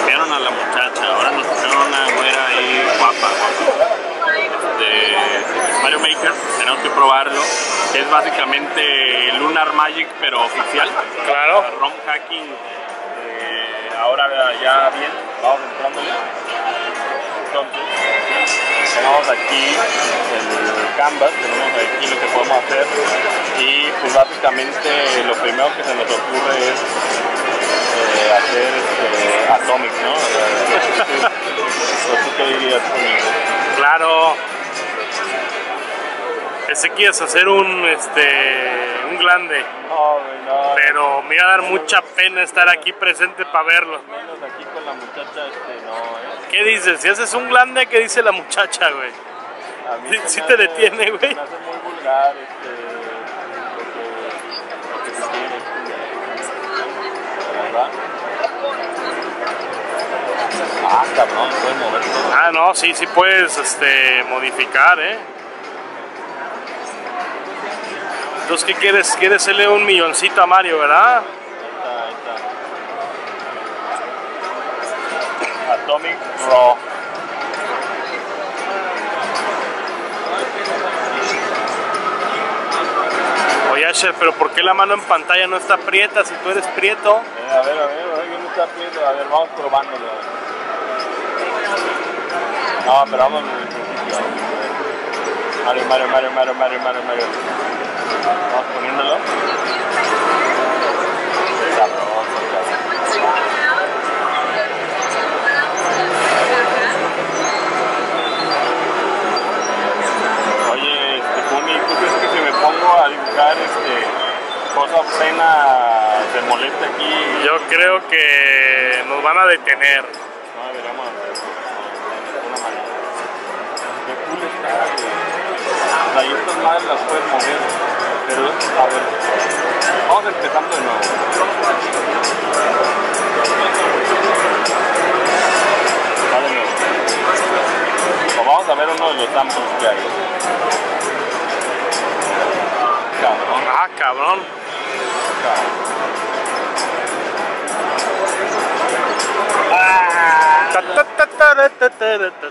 cambiaron a la muchacha, ahora nos pusieron una güera ahí guapa. Mario Maker, tenemos que probarlo. Es básicamente Lunar Magic, pero oficial. Claro. ROM hacking. Ahora ya bien, vamos entrándole. Entonces, tenemos aquí el canvas, tenemos aquí lo que podemos hacer. Y pues básicamente lo primero que se nos ocurre es hacer Atomic, ¿no? ¿Tú qué dirías conmigo? Claro. Pensé que ibas a hacer un glande. No. Pero me iba a dar mucha pena estar aquí presente para verlo. Menos aquí con la muchacha, no, ¿Qué dices? Si haces un glande, ¿qué dice la muchacha, güey? A mí Sí te detiene, güey. Me hace muy vulgar, lo que se quiere, ¿verdad? Ah, cabrón, puedes mover todo. Ah, no, sí puedes modificar, Entonces, ¿qué quieres? ¿Quieres hacerle un milloncito a Mario, verdad? Ahí está. Atomic Raw. Oye, Asher, pero ¿por qué la mano en pantalla no está prieta si tú eres prieto? A ver, yo no está prieto. A ver, vamos probándolo. No, pero vamos desde el principio. Mario. Vamos poniéndolo. Oye, Kuni, ¿tú crees que si me pongo a dibujar cosa obscena se molesta aquí? Yo creo que nos van a detener. No deberíamos hacerlo de ninguna manera. Qué cool está, o sea, y estas madres las puedes mover, pero a ver, vamos empezando de nuevo. Va de nuevo. O vamos a ver uno de los samples que hay. Cabrón. Ah, cabrón. Va de nuevo.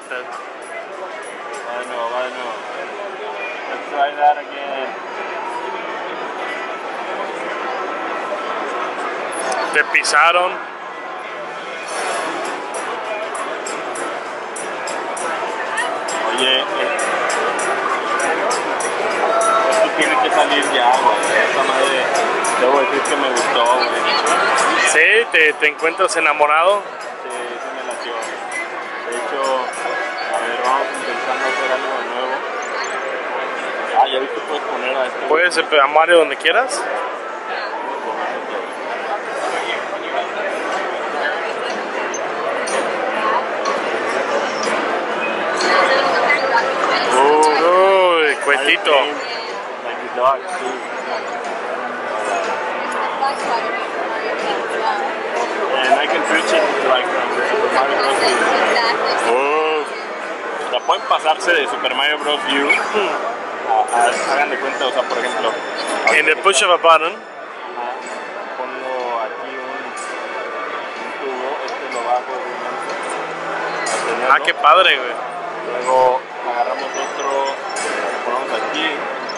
Let's try that again. Te pisaron. Oye, esto tiene que salir ya, güey. Esta madre, debo decir que me gustó, güey. Sí, te encuentras enamorado. Sí, se me latió. De hecho, a ver, vamos intentando hacer algo de nuevo. Ah, ya vi que puedes poner a este. Puedes a Mario donde quieras. Uy, cuetito. Like the dog, too. And I can switch it like from the Super Mario Bros. U. O sea, pueden pasarse de Super Mario Bros. U hagan de cuenta, o sea, por ejemplo, In the push of a button. pongo aquí un tubo, lo bajo de Ah, qué padre, güey. luego agarramos otro, lo ponemos aquí,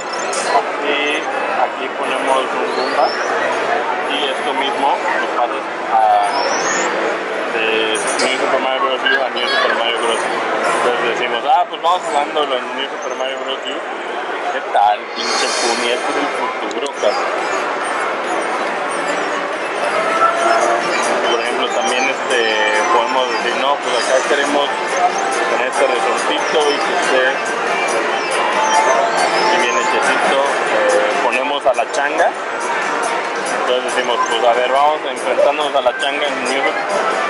aquí ponemos un Goomba y esto mismo lo pasas de New Super Mario Bros. U a New Super Mario Bros. Entonces decimos, pues vamos jugándolo en New Super Mario Bros. U. ¿Qué tal, pinche Kuni? Este es el futuro, cabrón. Por ejemplo, también podemos decir, no, pues acá queremos con este resortito y que esté bien hechecito. Ponemos a la changa. Entonces decimos, pues a ver, vamos enfrentándonos a la changa en New Super.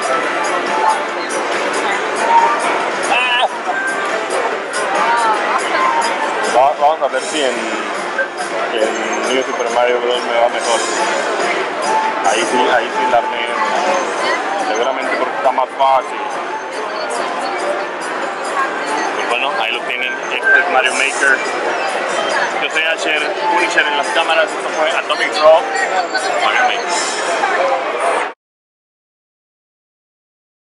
Vamos a ver si en New Super Mario Bros. Me va mejor. Ahí sí la armé. Seguramente porque está más fácil. Pues bueno, ahí lo tienen. Este es Mario Maker. Yo soy Asher, Punisher en las cámaras. Esto fue Atomic Raw, Mario Maker.